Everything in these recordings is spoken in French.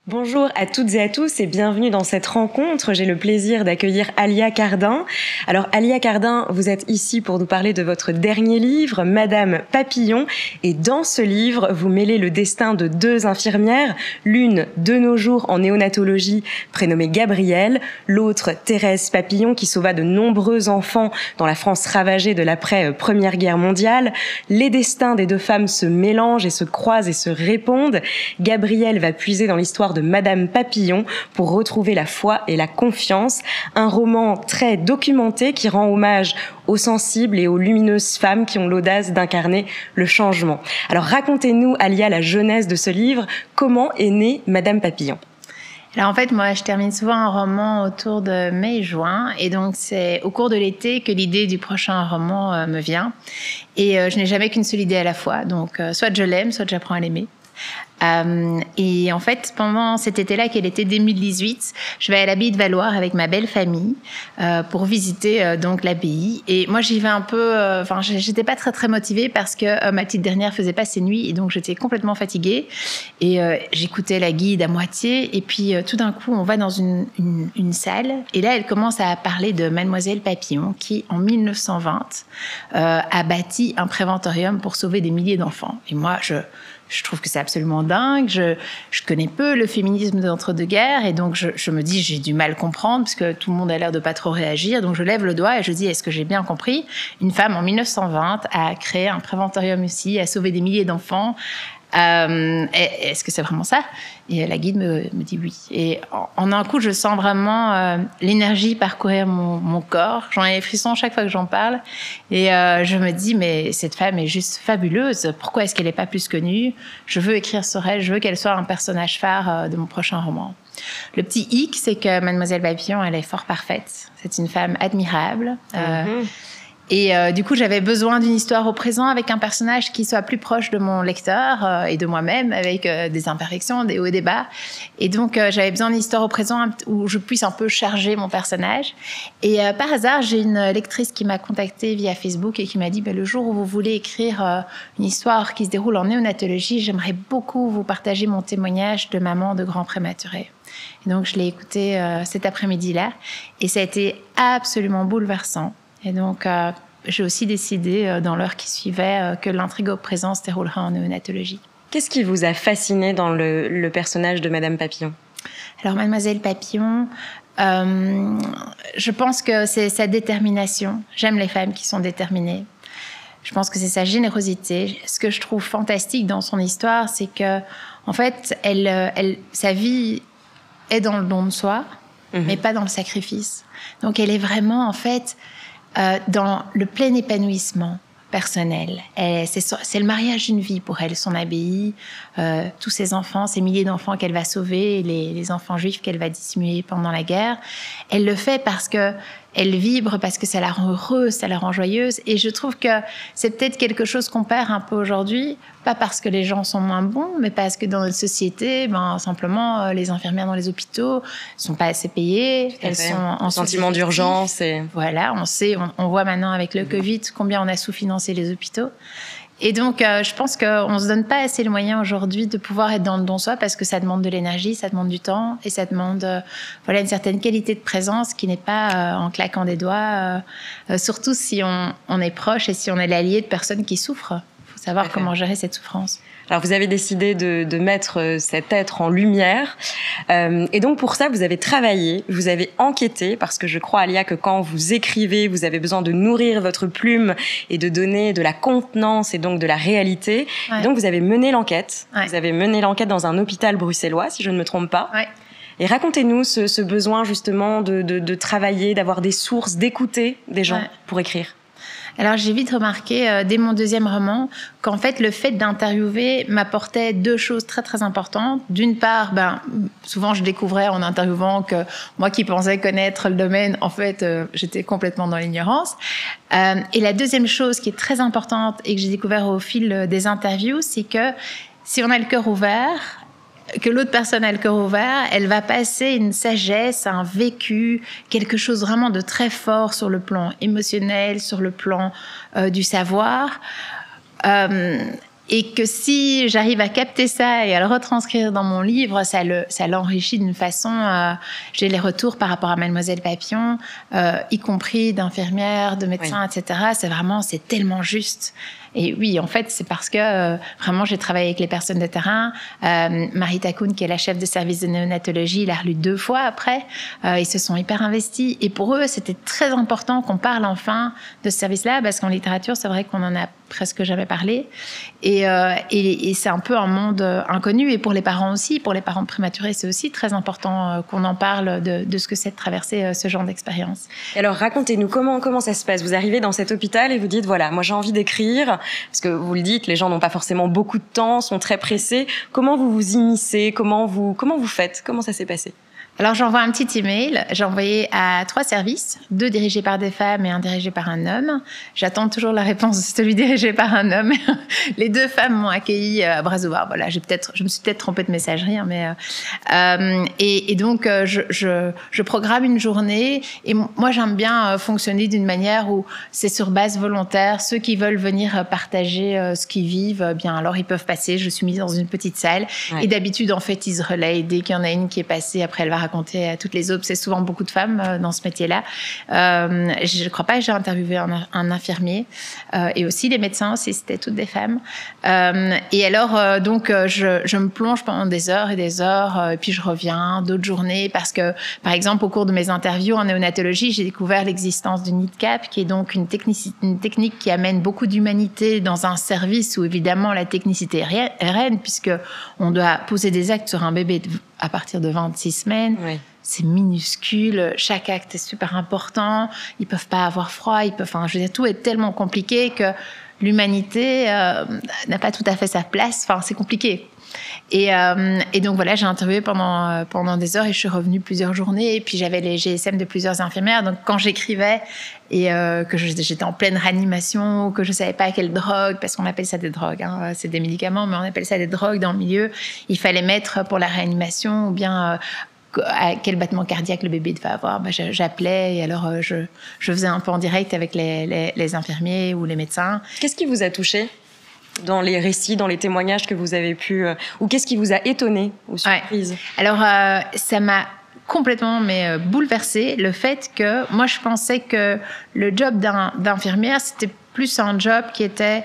Bonjour à toutes et à tous et bienvenue dans cette rencontre. J'ai le plaisir d'accueillir Alia Cardin. Alors Alia Cardin, vous êtes ici pour nous parler de votre dernier livre, Madame Papillon. Et dans ce livre, vous mêlez le destin de deux infirmières, l'une de nos jours en néonatologie prénommée Gabrielle, l'autre Thérèse Papillon qui sauva de nombreux enfants dans la France ravagée de l'après-Première Guerre mondiale. Les destins des deux femmes se mélangent et se croisent et se répondent. Gabrielle va puiser dans l'histoire de Madame Papillon pour retrouver la foi et la confiance. Un roman très documenté qui rend hommage aux sensibles et aux lumineuses femmes qui ont l'audace d'incarner le changement. Alors racontez-nous, Alia, la genèse de ce livre. Comment est née Madame Papillon ? Alors en fait, moi, je termine souvent un roman autour de mai-juin. Et donc, c'est au cours de l'été que l'idée du prochain roman me vient. Et je n'ai jamais qu'une seule idée à la fois. Donc, soit je l'aime, soit j'apprends à l'aimer. Et en fait, pendant cet été-là, qui est l'été 2018, je vais à l'abbaye de Valloire avec ma belle famille pour visiter donc l'abbaye. Et moi, j'y vais un peu. J'étais pas très motivée parce que ma petite dernière faisait pas ses nuits et donc j'étais complètement fatiguée. Et j'écoutais la guide à moitié. Et puis tout d'un coup, on va dans une salle et là, elle commence à parler de Mademoiselle Papillon qui, en 1920, a bâti un préventorium pour sauver des milliers d'enfants. Et moi, je trouve que c'est absolument dingue. Je connais peu le féminisme d'entre-deux-guerres et donc je me dis j'ai du mal comprendre parce que tout le monde a l'air de pas trop réagir. Donc je lève le doigt et je dis est-ce que j'ai bien compris ? Une femme en 1920 a créé un préventorium ici, a sauvé des milliers d'enfants. Est-ce que c'est vraiment ça ? Et la guide me dit oui. Et en un coup, je sens vraiment l'énergie parcourir mon corps. J'en ai des frissons chaque fois que j'en parle. Et je me dis, mais cette femme est juste fabuleuse. Pourquoi est-ce qu'elle n'est pas plus connue ? Je veux écrire sur elle. Je veux qu'elle soit un personnage phare de mon prochain roman. Le petit hic, c'est que Mademoiselle Papillon, elle est fort parfaite. C'est une femme admirable. Et du coup, j'avais besoin d'une histoire au présent avec un personnage qui soit plus proche de mon lecteur et de moi-même, avec des imperfections, des hauts et des bas. Et donc, j'avais besoin d'une histoire au présent où je puisse un peu charger mon personnage. Et par hasard, j'ai une lectrice qui m'a contactée via Facebook et qui m'a dit le jour où vous voulez écrire une histoire qui se déroule en néonatologie, j'aimerais beaucoup vous partager mon témoignage de maman de grand prématuré. Et donc, je l'ai écouté cet après-midi-là. Et ça a été absolument bouleversant. Et donc, j'ai aussi décidé, dans l'heure qui suivait, que l'intrigue au présent se déroulerait en néonatologie. Qu'est-ce qui vous a fasciné dans le personnage de Madame Papillon ? Alors, Mademoiselle Papillon, je pense que c'est sa détermination. J'aime les femmes qui sont déterminées. Je pense que c'est sa générosité. Ce que je trouve fantastique dans son histoire, c'est que, en fait, sa vie est dans le don de soi, mais pas dans le sacrifice. Donc, elle est vraiment, en fait, dans le plein épanouissement personnel. C'est le mariage d'une vie pour elle, son abbaye, tous ses enfants, ces milliers d'enfants qu'elle va sauver, les enfants juifs qu'elle va dissimuler pendant la guerre. Elle le fait parce que elle vibre, parce que ça la rend heureuse, ça la rend joyeuse. Et je trouve que c'est peut-être quelque chose qu'on perd un peu aujourd'hui, pas parce que les gens sont moins bons, mais parce que dans notre société, simplement, les infirmières dans les hôpitaux sont pas assez payées. Elles sont en sentiment d'urgence. Voilà, on voit maintenant avec le Covid combien on a sous-financé les hôpitaux. Et donc, je pense qu'on ne se donne pas assez le moyen aujourd'hui de pouvoir être dans le don soi parce que ça demande de l'énergie, ça demande du temps et ça demande une certaine qualité de présence qui n'est pas en claquant des doigts, surtout si on est proche et si on est l'allié de personnes qui souffrent. Il faut savoir comment gérer cette souffrance. Alors, vous avez décidé de mettre cet être en lumière. Et donc, pour ça, vous avez travaillé, vous avez enquêté, parce que je crois, Alia, que quand vous écrivez, vous avez besoin de nourrir votre plume et de donner de la contenance et donc de la réalité. Ouais. Donc, vous avez mené l'enquête. Ouais. Vous avez mené l'enquête dans un hôpital bruxellois, si je ne me trompe pas. Ouais. Et racontez-nous ce besoin, justement, de travailler, d'avoir des sources, d'écouter des gens pour écrire. Alors, j'ai vite remarqué, dès mon deuxième roman, qu'en fait, le fait d'interviewer m'apportait deux choses très, très importantes. D'une part, souvent, je découvrais en interviewant que moi qui pensais connaître le domaine, en fait, j'étais complètement dans l'ignorance. Et la deuxième chose qui est très importante et que j'ai découvert au fil des interviews, c'est que si on a le cœur ouvert, que l'autre personne a le cœur ouvert, elle va passer une sagesse, un vécu, quelque chose vraiment de très fort sur le plan émotionnel, sur le plan du savoir. Et que si j'arrive à capter ça et à le retranscrire dans mon livre, ça l'enrichit d'une façon... j'ai les retours par rapport à Mademoiselle Papillon, y compris d'infirmières, de médecins, etc. C'est tellement juste. Et oui, en fait, c'est parce que vraiment, j'ai travaillé avec les personnes de terrain. Marie Takoun, qui est la chef de service de néonatologie, l'a relu 2 fois après. Ils se sont hyper investis. Et pour eux, c'était très important qu'on parle enfin de ce service-là, parce qu'en littérature, c'est vrai qu'on en a presque jamais parlé. Et c'est un peu un monde inconnu. Et pour les parents aussi, pour les parents prématurés, c'est aussi très important qu'on en parle de ce que c'est de traverser ce genre d'expérience. Et alors, racontez-nous, comment ça se passe? Vous arrivez dans cet hôpital et vous dites, voilà, moi j'ai envie d'écrire, parce que vous le dites, les gens n'ont pas forcément beaucoup de temps, sont très pressés. Comment vous vous immiscez? Comment vous faites? Comment ça s'est passé? Alors, j'envoie un petit email. J'ai envoyé à 3 services, 2 dirigés par des femmes et 1 dirigé par un homme. J'attends toujours la réponse de celui dirigé par un homme. Les 2 femmes m'ont accueilli à bras ouverts. Voilà, je me suis peut-être trompée de messagerie, hein, mais et donc je programme une journée. Et moi, j'aime bien fonctionner d'une manière où c'est sur base volontaire. Ceux qui veulent venir partager ce qu'ils vivent, bien alors ils peuvent passer. Je suis mise dans une petite salle. Ouais. Et d'habitude, en fait, ils se relayent. Dès qu'il y en a une qui est passée, après elle va raconter à toutes les autres. C'est souvent beaucoup de femmes dans ce métier-là. Je ne crois pas que j'ai interviewé un infirmier. Et aussi les médecins aussi, c'était toutes des femmes. Et alors, donc, je me plonge pendant des heures et des heures. Et puis, je reviens d'autres journées parce que, par exemple, au cours de mes interviews en néonatologie, j'ai découvert l'existence du NIDCAP, qui est donc une technique qui amène beaucoup d'humanité dans un service où, évidemment, la technicité est reine, puisqu'on doit poser des actes sur un bébé à partir de 26 semaines. Oui. C'est minuscule, chaque acte est super important, ils peuvent pas avoir froid, je veux dire, tout est tellement compliqué que l'humanité n'a pas tout à fait sa place, c'est compliqué. Et donc voilà, j'ai interviewé pendant des heures et je suis revenue plusieurs journées. Et puis j'avais les GSM de plusieurs infirmières. Donc quand j'écrivais et que j'étais en pleine réanimation, que je savais pas quelle drogue, parce qu'on appelle ça des drogues, hein, c'est des médicaments, mais on appelle ça des drogues dans le milieu, il fallait mettre pour la réanimation ou bien à quel battement cardiaque le bébé devait avoir. J'appelais et alors je faisais un peu en direct avec les infirmiers ou les médecins. Qu'est-ce qui vous a touché dans les récits, dans les témoignages que vous avez pu... ou qu'est-ce qui vous a étonné ou surprise? Ouais. Alors, ça m'a complètement bouleversée, le fait que moi, je pensais que le job d'infirmière, c'était plus un job qui était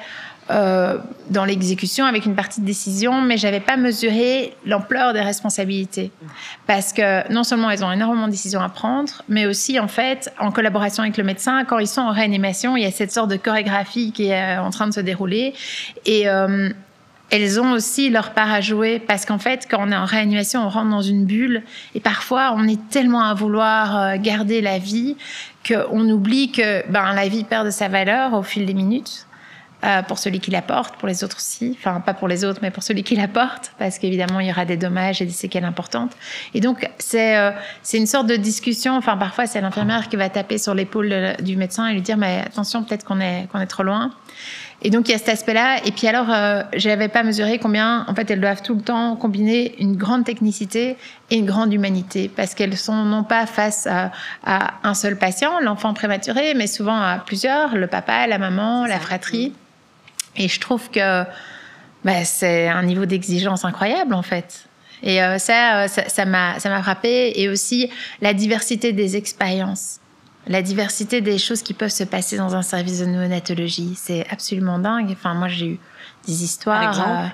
dans l'exécution avec une partie de décision, mais je n'avais pas mesuré l'ampleur des responsabilités. Parce que non seulement elles ont énormément de décisions à prendre, mais aussi, en fait, en collaboration avec le médecin, quand ils sont en réanimation, il y a cette sorte de chorégraphie qui est en train de se dérouler. Et elles ont aussi leur part à jouer, parce qu'en fait, quand on est en réanimation, on rentre dans une bulle, et parfois, on est tellement à vouloir garder la vie qu'on oublie que la vie perd de sa valeur au fil des minutes. Pour celui qui la porte, pour les autres aussi. Enfin, pas pour les autres, mais pour celui qui la porte, parce qu'évidemment, il y aura des dommages et des séquelles importantes. Et donc, c'est une sorte de discussion. Enfin, parfois, c'est l'infirmière qui va taper sur l'épaule du médecin et lui dire « mais attention, peut-être qu'on est trop loin ». Et donc, il y a cet aspect-là. Et puis alors, je n'avais pas mesuré combien, en fait, elles doivent tout le temps combiner une grande technicité et une grande humanité, parce qu'elles sont non pas face à un seul patient, l'enfant prématuré, mais souvent à plusieurs, le papa, la maman, la fratrie. Et je trouve que c'est un niveau d'exigence incroyable, en fait. Et ça m'a frappée. Et aussi la diversité des expériences, la diversité des choses qui peuvent se passer dans un service de néonatologie. C'est absolument dingue. Enfin, moi, j'ai eu des histoires... Par exemple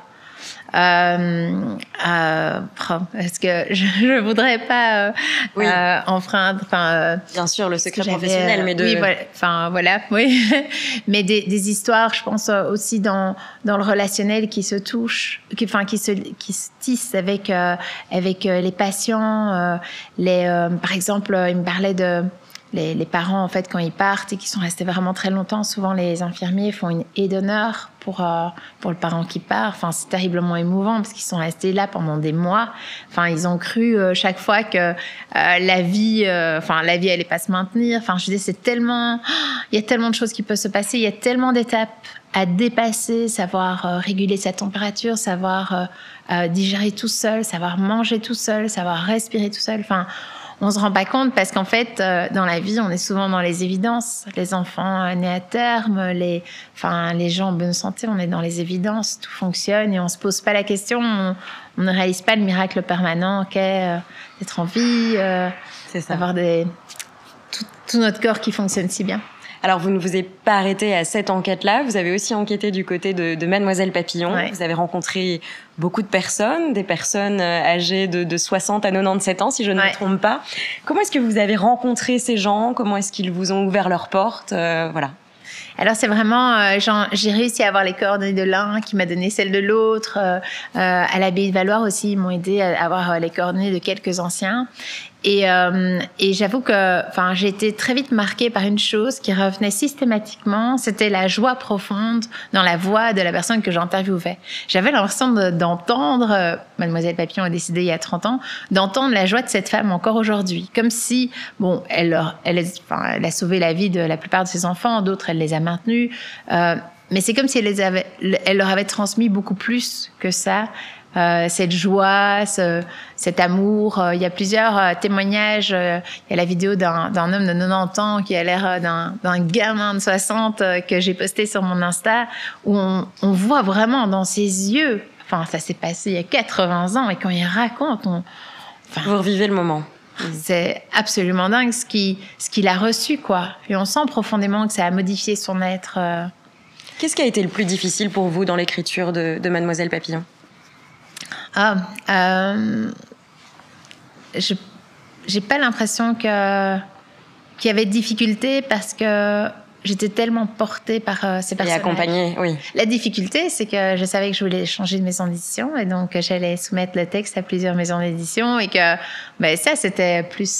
parce que je voudrais pas enfreindre. Bien sûr, le secret professionnel, mais oui, voilà, oui. Mais des histoires, je pense aussi dans le relationnel qui se touchent, qui se tissent avec les patients. Par exemple, il me parlait de les parents, en fait, quand ils partent et qui sont restés vraiment très longtemps, souvent les infirmiers font une haie d'honneur pour le parent qui part. Enfin, c'est terriblement émouvant parce qu'ils sont restés là pendant des mois. Enfin, ils ont cru chaque fois que la vie allait pas se maintenir. Enfin, je dis, il y a tellement de choses qui peuvent se passer. Il y a tellement d'étapes à dépasser, savoir réguler sa température, savoir digérer tout seul, savoir manger tout seul, savoir respirer tout seul. Enfin, on se rend pas compte parce qu'en fait, dans la vie, on est souvent dans les évidences. Les enfants nés à terme, les gens en bonne santé, on est dans les évidences, tout fonctionne et on se pose pas la question, on ne réalise pas le miracle permanent qu'est d'être en vie, d'avoir tout notre corps qui fonctionne si bien. Alors, vous ne vous êtes pas arrêté à cette enquête-là. Vous avez aussi enquêté du côté de Mademoiselle Papillon. Ouais. Vous avez rencontré beaucoup de personnes, des personnes âgées de 60 à 97 ans, si je ne me trompe pas. Comment est-ce que vous avez rencontré ces gens? Comment est-ce qu'ils vous ont ouvert leurs portes? Voilà. Alors, c'est vraiment, j'ai réussi à avoir les coordonnées de l'un qui m'a donné celles de l'autre. À l'abbaye de Valloire aussi, ils m'ont aidé à avoir les coordonnées de quelques anciens. Et j'avoue que j'ai été très vite marquée par une chose qui revenait systématiquement, c'était la joie profonde dans la voix de la personne que j'interviewais. J'avais l'impression d'entendre, Mademoiselle Papillon a décidé il y a 30 ans, d'entendre la joie de cette femme encore aujourd'hui. Comme si, bon, elle a sauvé la vie de la plupart de ses enfants, d'autres, elle les a maintenus. Mais c'est comme si elle leur avait transmis beaucoup plus que ça. Cette joie, cet amour. Il y a plusieurs témoignages. Il y a la vidéo d'un homme de 90 ans qui a l'air d'un gamin de 60 que j'ai posté sur mon Insta, où on voit vraiment dans ses yeux, ça s'est passé il y a 80 ans, et quand il raconte, vous revivez le moment. C'est absolument dingue ce qu'il a reçu, quoi. Et on sent profondément que ça a modifié son être. Qu'est-ce qui a été le plus difficile pour vous dans l'écriture de Mademoiselle Papillon? J'ai pas l'impression qu'il y avait de difficulté parce que j'étais tellement portée par ces personnages. Et accompagnée, oui. La difficulté, c'est que je savais que je voulais changer de maison d'édition et donc j'allais soumettre le texte à plusieurs maisons d'édition et que ça, c'était plus...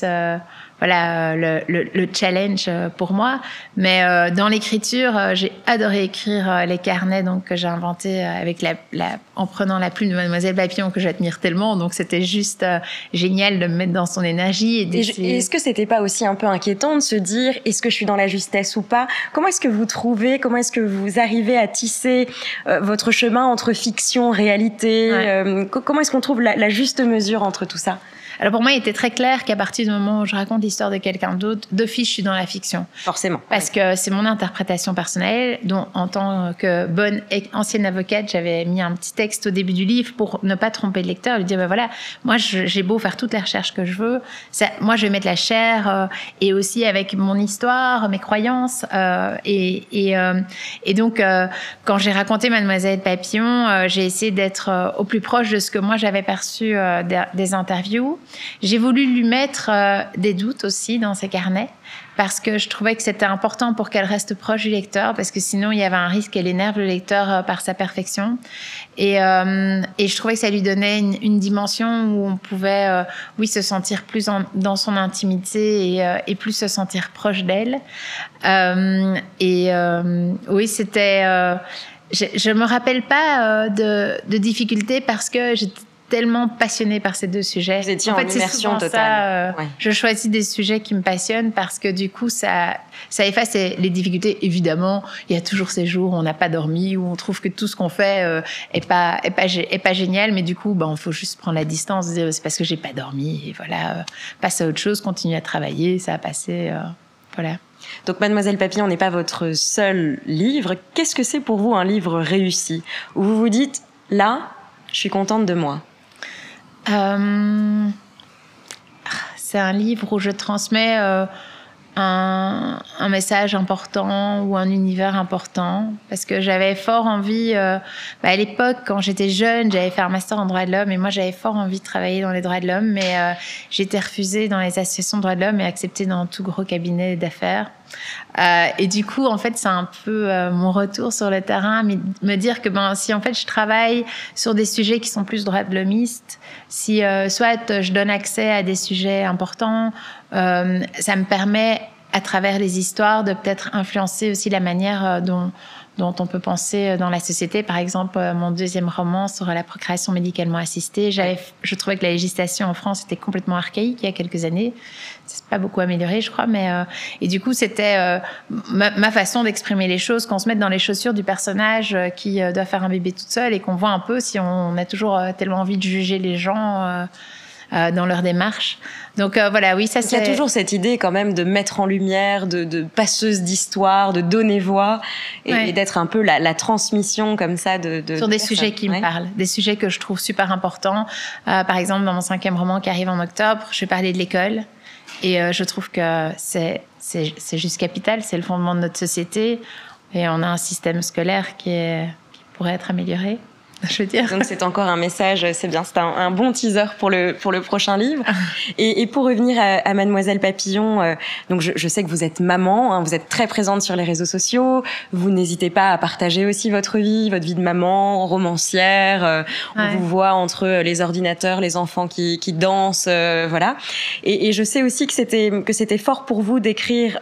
le challenge pour moi. Mais dans l'écriture, j'ai adoré écrire les carnets que j'ai inventés avec en prenant la plume de Mademoiselle Papillon que j'admire tellement. Donc c'était juste génial de me mettre dans son énergie. Et est-ce que c'était pas aussi un peu inquiétant de se dire est-ce que je suis dans la justesse ou pas? Comment est-ce que vous trouvez, comment est-ce que vous arrivez à tisser votre chemin entre fiction, réalité? Comment est-ce qu'on trouve la juste mesure entre tout ça? Alors pour moi, il était très clair qu'à partir du moment où je raconte l'histoire de quelqu'un d'autre, d'office, je suis dans la fiction. Forcément. Parce que c'est mon interprétation personnelle, dont en tant que bonne et ancienne avocate, j'avais mis un petit texte au début du livre pour ne pas tromper le lecteur, lui dire, moi j'ai beau faire toutes les recherches que je veux, moi je vais mettre la chair et aussi avec mon histoire, mes croyances. Et donc, quand j'ai raconté Mademoiselle Papillon, j'ai essayé d'être au plus proche de ce que moi j'avais perçu des interviews. J'ai voulu lui mettre des doutes aussi dans ses carnets parce que je trouvais que c'était important pour qu'elle reste proche du lecteur parce que sinon il y avait un risque qu'elle énerve le lecteur par sa perfection et je trouvais que ça lui donnait une dimension où on pouvait se sentir plus dans son intimité et plus se sentir proche d'elle oui, c'était je me rappelle pas de difficultés parce que j'étais tellement passionnée par ces deux sujets. Vous étiez en immersion totale. Je choisis des sujets qui me passionnent parce que du coup, ça efface les difficultés. Évidemment, il y a toujours ces jours où on n'a pas dormi, où on trouve que tout ce qu'on fait est pas génial, mais du coup, il faut juste prendre la distance, dire c'est parce que j'ai pas dormi, et passe à autre chose, continue à travailler, ça a passé, voilà. Donc Mademoiselle Papillon n'est pas votre seul livre. Qu'est-ce que c'est pour vous un livre réussi, où vous vous dites, là, je suis contente de moi? C'est un livre où je transmets un message important ou un univers important parce que j'avais fort envie à l'époque quand j'étais jeune j'avais fait un master en droit de l'homme et moi j'avais fort envie de travailler dans les droits de l'homme mais j'ai été refusée dans les associations de droits de l'homme et acceptée dans tout gros cabinet d'affaires et du coup en fait c'est un peu mon retour sur le terrain me dire que si en fait je travaille sur des sujets qui sont plus droits de l'hommistes, si soit je donne accès à des sujets importants, ça me permet à travers les histoires de peut-être influencer aussi la manière dont on peut penser dans la société. Par exemple, mon deuxième roman sur la procréation médicalement assistée, je trouvais que la législation en France était complètement archaïque il y a quelques années. C'est pas beaucoup amélioré, je crois, mais et du coup, c'était ma façon d'exprimer les choses, qu'on se mette dans les chaussures du personnage qui doit faire un bébé toute seule et qu'on voit un peu si on a toujours tellement envie de juger les gens. dans leur démarche. Donc voilà, oui, ça c'est... Il y a toujours cette idée quand même de mettre en lumière, de passeuse d'histoire, de donner voix et d'être un peu la transmission comme ça sur des sujets qui me parlent, des sujets que je trouve super importants. Par exemple, dans mon 5e roman qui arrive en octobre, je vais parler de l'école et je trouve que c'est juste capital, c'est le fondement de notre société et on a un système scolaire qui pourrait être amélioré. Je veux dire. Donc c'est encore un message, c'est bien, c'est un bon teaser pour le prochain livre. Et pour revenir à Mademoiselle Papillon, donc je sais que vous êtes maman, hein, vous êtes très présente sur les réseaux sociaux, vous n'hésitez pas à partager aussi votre vie de maman, romancière, on vous voit entre les ordinateurs, les enfants qui dansent, voilà. Et je sais aussi que c'était fort pour vous d'écrire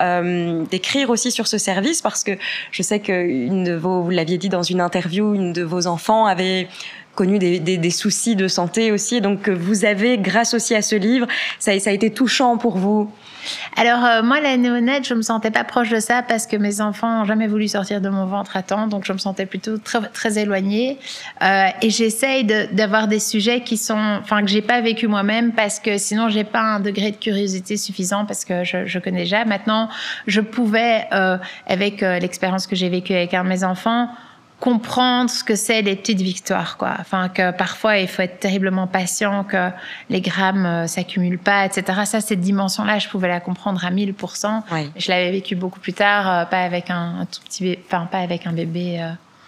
aussi sur ce service parce que je sais que vous l'aviez dit dans une interview, une de vos enfants avait connu des soucis de santé aussi, donc vous avez, grâce aussi à ce livre, ça a été touchant pour vous. Alors moi, la néonate, je me sentais pas proche de ça parce que mes enfants n'ont jamais voulu sortir de mon ventre à temps, donc je me sentais plutôt très, très éloignée. Et j'essaye d'avoir des sujets que j'ai pas vécu moi-même parce que sinon j'ai pas un degré de curiosité suffisant parce que je connais déjà. Maintenant, je pouvais, avec l'expérience que j'ai vécue avec un de mes enfants, comprendre ce que c'est les petites victoires, quoi. Enfin, que parfois il faut être terriblement patient, que les grammes s'accumulent pas, etc. Ça, cette dimension-là, je pouvais la comprendre à 1000%. Oui. Je l'avais vécu beaucoup plus tard, pas avec un tout petit, pas avec un bébé,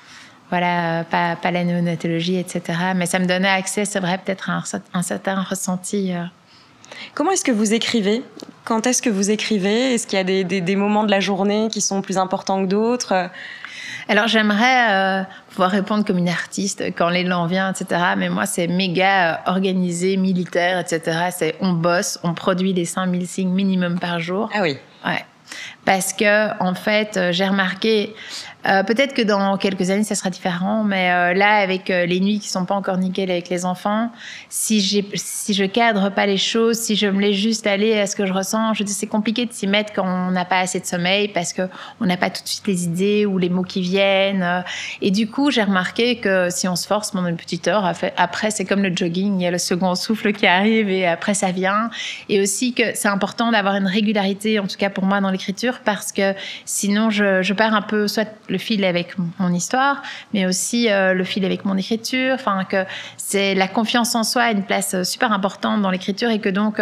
voilà, pas la néonatologie, etc. Mais ça me donnait accès, c'est vrai, peut-être à un certain ressenti. Comment est-ce que vous écrivez ? Quand est-ce que vous écrivez ? Est-ce qu'il y a des moments de la journée qui sont plus importants que d'autres ? Alors, j'aimerais pouvoir répondre comme une artiste quand l'élan vient, etc. Mais moi, c'est méga organisé, militaire, etc. C'est on bosse, on produit les 5000 signes minimum par jour. Ah oui. Ouais. Parce que, en fait, j'ai remarqué, peut-être que dans quelques années, ça sera différent, mais là, avec les nuits qui sont pas encore nickel avec les enfants, si je cadre pas les choses, si je me laisse juste aller à ce que je ressens, je dis c'est compliqué de s'y mettre quand on n'a pas assez de sommeil parce que on n'a pas tout de suite les idées ou les mots qui viennent. Et du coup, j'ai remarqué que si on se force pendant une petite heure, après, c'est comme le jogging, il y a le second souffle qui arrive et après, ça vient. Et aussi que c'est important d'avoir une régularité, en tout cas pour moi, dans l'écriture, parce que sinon je perds un peu soit le fil avec mon histoire, mais aussi le fil avec mon écriture. Enfin, que c'est la confiance en soi a une place super importante dans l'écriture et que donc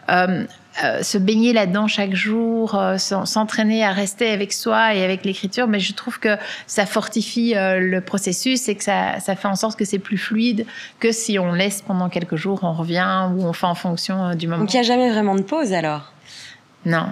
se baigner là-dedans chaque jour, s'entraîner à rester avec soi et avec l'écriture, mais je trouve que ça fortifie le processus et que ça fait en sorte que c'est plus fluide que si on laisse pendant quelques jours, on revient ou on fait en fonction du moment. Donc il n'y a jamais vraiment de pause alors ? Non.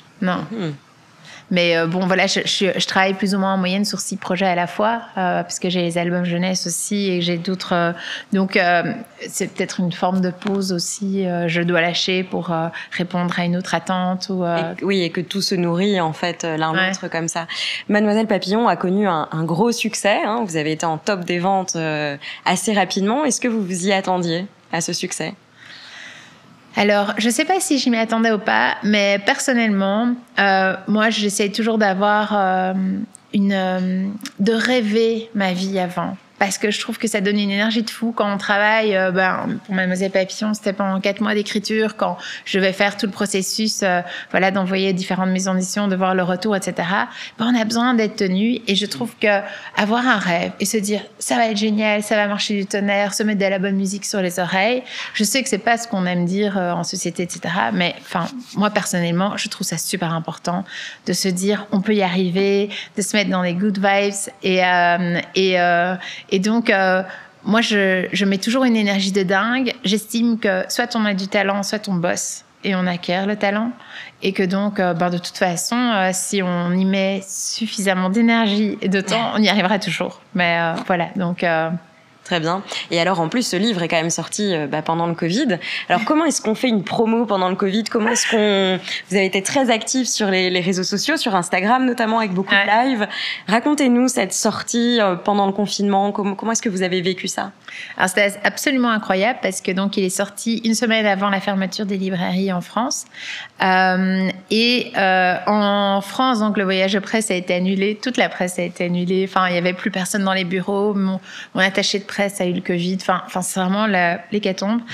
Mais bon, voilà, je travaille plus ou moins en moyenne sur 6 projets à la fois, parce que j'ai les albums jeunesse aussi et que j'ai d'autres. Donc, c'est peut-être une forme de pause aussi. Je dois lâcher pour répondre à une autre attente. Et que tout se nourrit, en fait, l'un l'autre comme ça. Mademoiselle Papillon a connu un gros succès. Hein. Vous avez été en top des ventes assez rapidement. Est-ce que vous vous y attendiez à ce succès ? Alors, je ne sais pas si je m'y attendais ou pas, mais personnellement, moi, j'essaie toujours d'avoir de rêver ma vie avant. Parce que je trouve que ça donne une énergie de fou quand on travaille. Pour Mademoiselle Papillon, c'était pendant 4 mois d'écriture, quand je vais faire tout le processus, d'envoyer différentes maisons d'édition, de voir le retour, etc. On a besoin d'être tenu. Et je trouve que avoir un rêve et se dire ça va être génial, ça va marcher du tonnerre, se mettre de la bonne musique sur les oreilles. Je sais que c'est pas ce qu'on aime dire en société, etc. Mais moi personnellement, je trouve ça super important de se dire on peut y arriver, de se mettre dans les good vibes et donc, moi, je mets toujours une énergie de dingue. J'estime que soit on a du talent, soit on bosse et on acquiert le talent. Et que donc, de toute façon, si on y met suffisamment d'énergie et de temps, on y arrivera toujours. Mais voilà, donc... Très bien. Et alors, en plus, ce livre est quand même sorti pendant le Covid. Alors, comment est-ce qu'on fait une promo pendant le Covid ? Comment est-ce qu'on... Vous avez été très actifs sur les réseaux sociaux, sur Instagram notamment, avec beaucoup de lives. Racontez-nous cette sortie pendant le confinement. Comment est-ce que vous avez vécu ça ? Alors, c'était absolument incroyable parce que donc, il est sorti une semaine avant la fermeture des librairies en France. En France, donc, le voyage de presse a été annulé. Toute la presse a été annulée. Enfin, il n'y avait plus personne dans les bureaux. Mon attaché de presse a eu le Covid. Enfin, c'est vraiment l'hécatombe.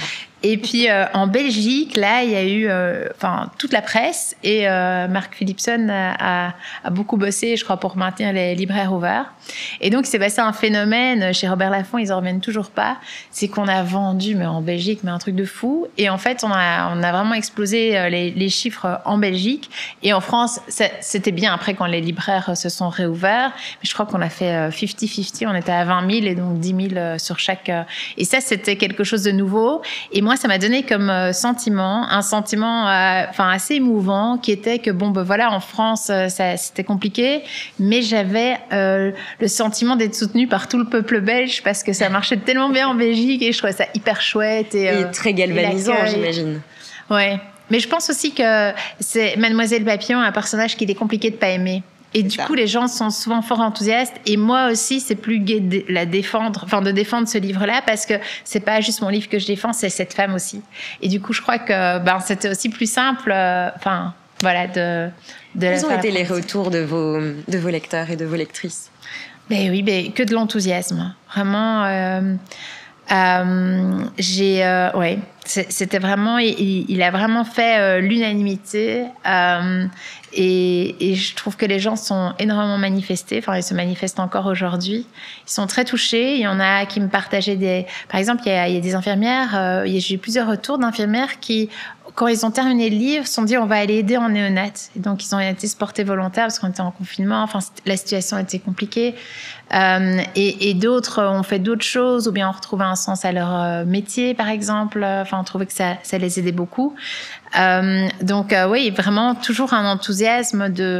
Et puis en Belgique, là, il y a eu toute la presse et Mark Philipson a beaucoup bossé, je crois, pour maintenir les libraires ouverts. Et donc, il s'est passé un phénomène chez Robert Laffont, ils en reviennent toujours pas. C'est qu'on a vendu, mais en Belgique, mais un truc de fou. Et en fait, on a vraiment explosé les chiffres en Belgique. Et en France, c'était bien après quand les libraires se sont réouverts. Mais je crois qu'on a fait 50-50. On était à 20 000 et donc 10 000 sur chaque. Et ça, c'était quelque chose de nouveau. Et moi, ça m'a donné comme un sentiment assez émouvant qui était que, voilà, en France, c'était compliqué. Mais j'avais le sentiment d'être soutenue par tout le peuple belge parce que ça marchait tellement bien en Belgique et je trouvais ça hyper chouette. Et très galvanisant, j'imagine. Ouais. Mais je pense aussi que c'est Mademoiselle Papillon, un personnage qu'il est compliqué de pas aimer. Et du coup, les gens sont souvent fort enthousiastes. Et moi aussi, c'est plus gai de défendre ce livre-là parce que c'est pas juste mon livre que je défends, c'est cette femme aussi. Et du coup, je crois que c'était aussi plus simple. Quels ont été les retours de vos lecteurs et de vos lectrices? Que de l'enthousiasme. Vraiment. C'était vraiment, il a vraiment fait l'unanimité et je trouve que les gens sont énormément manifestés, ils se manifestent encore aujourd'hui. Ils sont très touchés. Il y en a qui me partageaient par exemple, il y a des infirmières, j'ai eu plusieurs retours d'infirmières qui, quand ils ont terminé le livre, se sont dit on va aller aider en néonat. Et donc ils ont été se porter volontaires parce qu'on était en confinement. La situation était compliquée. Et d'autres ont fait d'autres choses ou bien ont retrouvé un sens à leur métier, par exemple. On trouvait que ça les aidait beaucoup. Vraiment toujours un enthousiasme de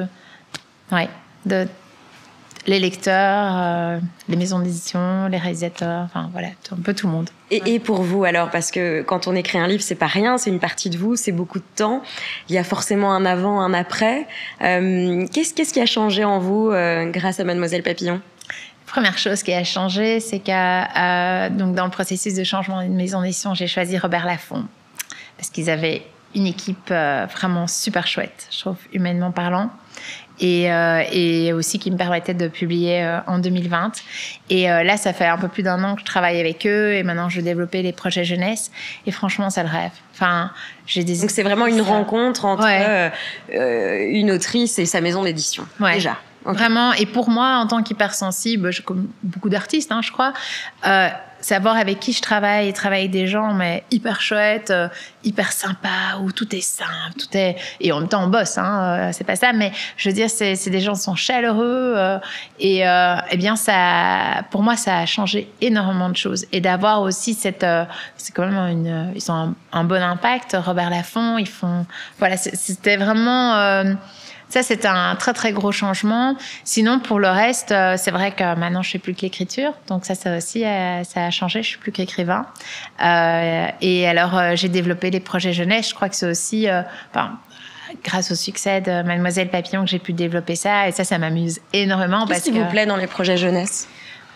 les lecteurs, les maisons d'édition, les réalisateurs, un peu tout le monde. Et pour vous alors, parce que quand on écrit un livre, c'est pas rien, c'est une partie de vous, c'est beaucoup de temps. Il y a forcément un avant, un après. Qu'est-ce qui a changé en vous grâce à Mademoiselle Papillon? Première chose qui a changé, c'est que dans le processus de changement de maison d'édition, j'ai choisi Robert Laffont parce qu'ils avaient une équipe vraiment super chouette, je trouve, humainement parlant. Et aussi qui me permettait de publier en 2020. Et là, ça fait un peu plus d'1 an que je travaille avec eux et maintenant je développais les projets jeunesse et franchement, c'est le rêve. Donc c'est vraiment une rencontre entre une autrice et sa maison d'édition, déjà. Okay. Vraiment, et pour moi, en tant qu'hypersensible, comme beaucoup d'artistes, je crois, savoir avec qui je travaille et travailler avec des gens mais hyper chouettes, hyper sympas, où tout est simple, et en même temps on bosse, c'est pas ça, mais je veux dire, c'est des gens qui sont chaleureux et ça, pour moi, ça a changé énormément de choses. Et d'avoir aussi c'est quand même ils ont un bon impact. Robert Laffont, c'était vraiment... Ça, c'était un très, très gros changement. Sinon, pour le reste, c'est vrai que maintenant, je ne fais plus que l'écriture. Donc ça aussi, ça a changé. Je ne suis plus qu'écrivain. Et alors, j'ai développé les projets jeunesse. Je crois que c'est aussi... grâce au succès de Mademoiselle Papillon que j'ai pu développer ça. Et ça m'amuse énormément. Qu'est-ce qui vous plaît dans les projets jeunesse?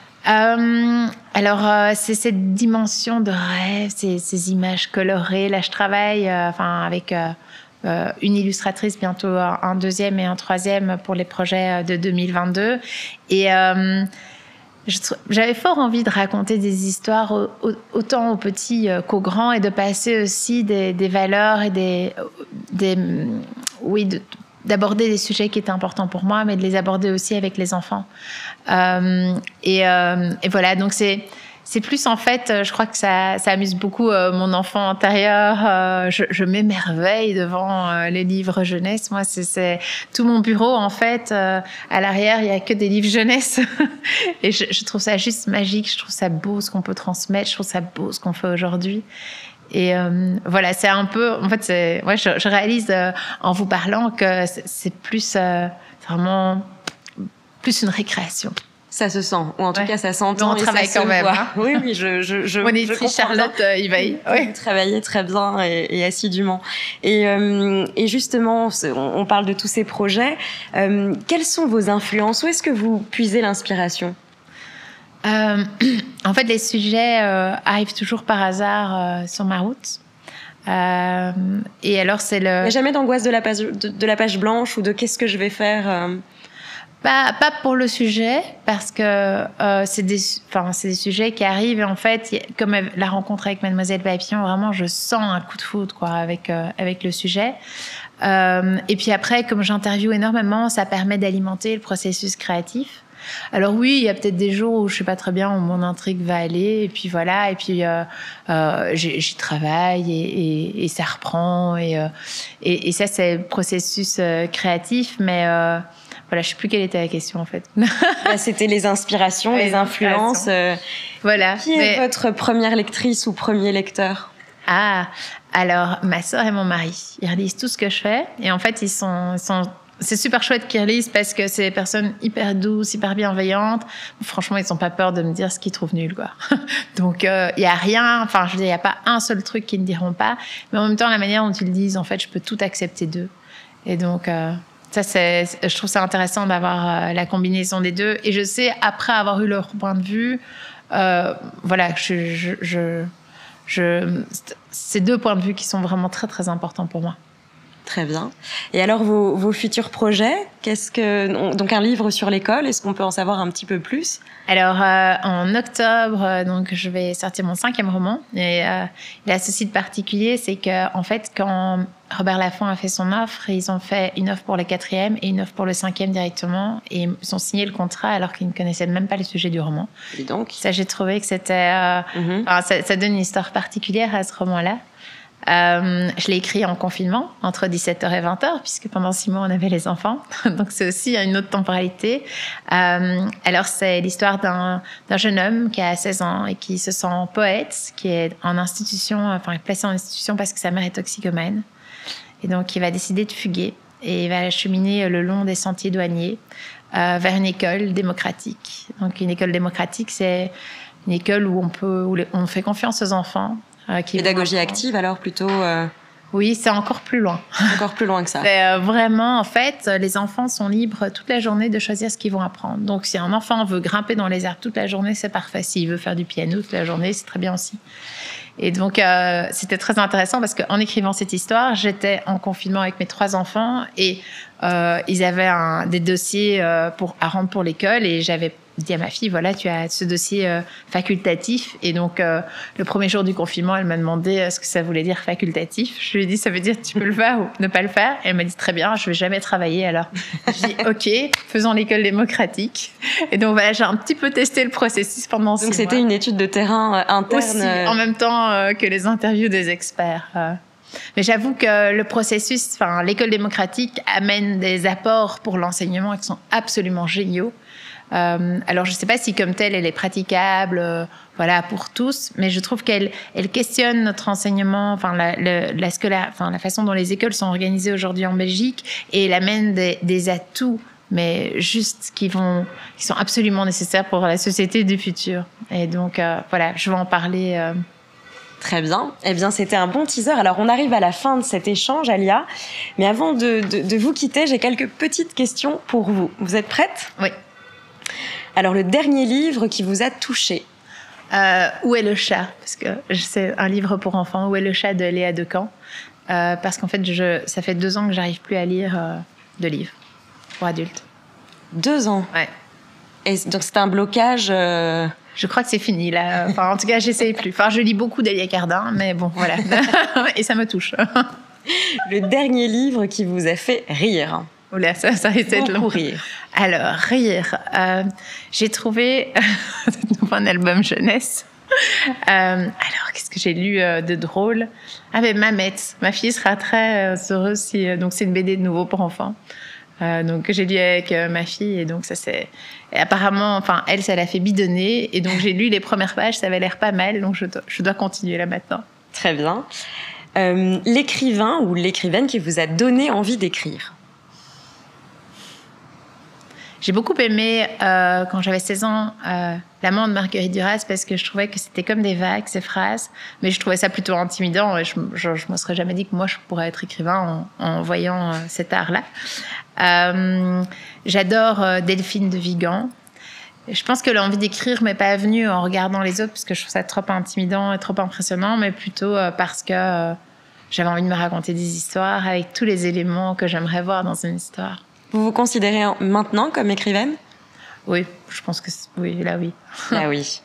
C'est cette dimension de rêve, ces images colorées. Là, je travaille avec... une illustratrice, bientôt un 2e et un 3e pour les projets de 2022. Et j'avais fort envie de raconter des histoires autant aux petits qu'aux grands et de passer aussi des valeurs et d'aborder des sujets qui étaient importants pour moi, mais de les aborder aussi avec les enfants. Et voilà, donc c'est plus, en fait, je crois que ça amuse beaucoup mon enfant intérieur. Je m'émerveille devant les livres jeunesse. Moi, c'est tout mon bureau, en fait. À l'arrière, il n'y a que des livres jeunesse. Et je trouve ça juste magique. Je trouve ça beau ce qu'on peut transmettre. Je trouve ça beau ce qu'on fait aujourd'hui. Et voilà, c'est un peu... En fait, je réalise en vous parlant que c'est plus vraiment plus une récréation. Ça se sent, ou en tout cas ça s'entend. On travaille quand même. Oui, je Mon éditrice Charlotte y veille. Vous travaillez très bien et assidûment. Et justement, on parle de tous ces projets. Quelles sont vos influences? Où est-ce que vous puisez l'inspiration? En fait, les sujets arrivent toujours par hasard sur ma route. Et alors, c'est le... Il n'y a jamais d'angoisse de la page blanche ou de qu'est-ce que je vais faire Pas pour le sujet, parce que c'est des sujets qui arrivent. Et en fait, comme la rencontre avec Mademoiselle Papillon, vraiment, je sens un coup de foudre quoi, avec le sujet. Et puis après, comme j'interviewe énormément, ça permet d'alimenter le processus créatif. Alors oui, il y a peut-être des jours où je sais pas très bien où mon intrigue va aller, et puis voilà, et puis j'y travaille et ça reprend, et ça c'est le processus créatif, mais voilà, je sais plus quelle était la question en fait. C'était les inspirations, les influences. Voilà. Qui est votre première lectrice ou premier lecteur? Ah, alors ma sœur et mon mari, ils relisent tout ce que je fais, et en fait c'est super chouette qu'ils relisent parce que c'est des personnes hyper douces, hyper bienveillantes. Franchement, ils n'ont pas peur de me dire ce qu'ils trouvent nul, quoi. Donc, il n'y a rien, enfin, je veux dire, il n'y a pas un seul truc qu'ils ne diront pas. Mais en même temps, la manière dont ils le disent, en fait, je peux tout accepter d'eux. Et donc, je trouve ça intéressant d'avoir la combinaison des deux. Et je sais, après avoir eu leur point de vue, voilà, c'est deux points de vue qui sont vraiment très, très importants pour moi. Très bien. Et alors, vos futurs projets, donc un livre sur l'école, est-ce qu'on peut en savoir un petit peu plus? Alors, en octobre, donc, je vais sortir mon 5e roman. Et il a ceci de particulier, c'est qu'en fait, quand Robert Laffont a fait son offre, ils ont fait une offre pour le 4e et une offre pour le 5e directement. Et ils ont signé le contrat alors qu'ils ne connaissaient même pas le sujet du roman. Et donc ça, j'ai trouvé que c'était... ça donne une histoire particulière à ce roman-là. Je l'ai écrit en confinement, entre 17h et 20h, puisque pendant 6 mois, on avait les enfants. Donc, c'est aussi une autre temporalité. Alors, c'est l'histoire d'un jeune homme qui a 16 ans et qui se sent poète, qui est en institution, enfin, placé en institution parce que sa mère est toxicomane. Et donc, il va décider de fuguer et il va cheminer le long des sentiers douaniers vers une école démocratique. Donc, une école démocratique, c'est une école où on fait confiance aux enfants. Pédagogie active, alors plutôt Oui, c'est encore plus loin. Encore plus loin que ça. C'est vraiment, en fait, les enfants sont libres toute la journée de choisir ce qu'ils vont apprendre. Donc, si un enfant veut grimper dans les arbres toute la journée, c'est parfait. S'il veut faire du piano toute la journée, c'est très bien aussi. Et donc, c'était très intéressant parce qu'en écrivant cette histoire, j'étais en confinement avec mes 3 enfants et ils avaient des dossiers à rendre pour l'école, et j'avais dit à ma fille, voilà, tu as ce dossier facultatif. Et donc, le premier jour du confinement, elle m'a demandé ce que ça voulait dire facultatif. Je lui ai dit, ça veut dire tu peux le faire ou ne pas le faire. Et elle m'a dit, très bien, je ne vais jamais travailler alors. J'ai dit, ok, faisons l'école démocratique. Et donc, voilà, j'ai un petit peu testé le processus pendant 6 mois. Donc, c'était une étude de terrain interne. Aussi, en même temps que les interviews des experts. Mais j'avoue que le processus, l'école démocratique amène des apports pour l'enseignement qui sont absolument géniaux. Alors, je ne sais pas si comme telle, elle est praticable voilà, pour tous, mais je trouve qu'elle questionne notre enseignement, la façon dont les écoles sont organisées aujourd'hui en Belgique, et elle amène des atouts, mais juste qui sont absolument nécessaires pour la société du futur. Et donc, voilà, je vais en parler. Très bien. Eh bien, c'était un bon teaser. Alors, on arrive à la fin de cet échange, Alia. Mais avant de vous quitter, j'ai quelques petites questions pour vous. Vous êtes prête? Oui. Alors, le dernier livre qui vous a touché? Où est le chat? Parce que c'est un livre pour enfants. Où est le chat de Léa Decamp? Parce qu'en fait, ça fait 2 ans que j'arrive plus à lire de livres pour adultes. 2 ans? Ouais. Et donc, c'est un blocage Je crois que c'est fini, là. En tout cas, j'essaye plus. Je lis beaucoup d'Alia Cardin, mais bon, voilà. Et ça me touche. Le dernier livre qui vous a fait rire? Oula, ça risque d'être long. Rire. Alors, rire. J'ai trouvé un album jeunesse. Alors, qu'est-ce que j'ai lu de drôle? Ah, mais Mamette. Ma fille sera très heureuse si... donc, c'est une BD de nouveau pour enfants. Donc, que j'ai lu avec ma fille. Et donc, ça, c'est... Et apparemment, elle, ça l'a fait bidonner. Et donc, j'ai lu les premières pages. Ça avait l'air pas mal. Donc, je dois continuer là maintenant. Très bien. L'écrivain ou l'écrivaine qui vous a donné envie d'écrire? J'ai beaucoup aimé, quand j'avais 16 ans, L'amant de Marguerite Duras, parce que je trouvais que c'était comme des vagues, ces phrases. Mais je trouvais ça plutôt intimidant. Et je me serais jamais dit que moi, je pourrais être écrivain en voyant cet art-là. J'adore Delphine de Vigan. Je pense que l'envie d'écrire m'est pas venue en regardant les autres, parce que je trouve ça trop intimidant et trop impressionnant, mais plutôt parce que j'avais envie de me raconter des histoires avec tous les éléments que j'aimerais voir dans une histoire. Vous vous considérez maintenant comme écrivaine? Oui, je pense que oui, là oui. Ah oui.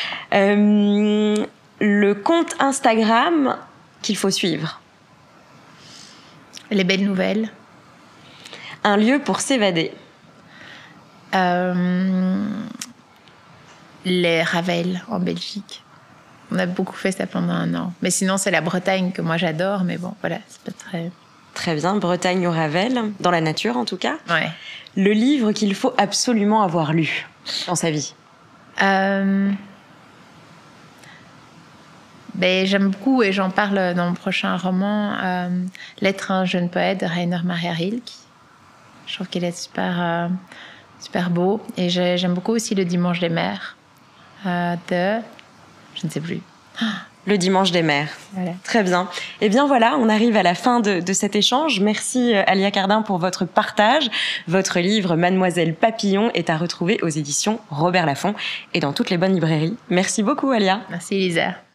Le compte Instagram qu'il faut suivre? Les belles nouvelles. Un lieu pour s'évader? Les Ravels en Belgique. On a beaucoup fait ça pendant 1 an. Mais sinon, c'est la Bretagne que moi j'adore. Mais bon, voilà, c'est pas très... Très bien, Bretagne ou Ravel, dans la nature en tout cas. Ouais. Le livre qu'il faut absolument avoir lu dans sa vie? J'aime beaucoup, et j'en parle dans mon prochain roman, L'être un jeune poète de Rainer Maria Rilke. Je trouve qu'il est super, super beau. Et j'aime beaucoup aussi Le Dimanche des mers de... Je ne sais plus. Le Dimanche des mers. Voilà. Très bien. Eh bien voilà, on arrive à la fin de cet échange. Merci Alia Cardin pour votre partage. Votre livre Mademoiselle Papillon est à retrouver aux éditions Robert Laffont et dans toutes les bonnes librairies. Merci beaucoup Alia. Merci Lisa.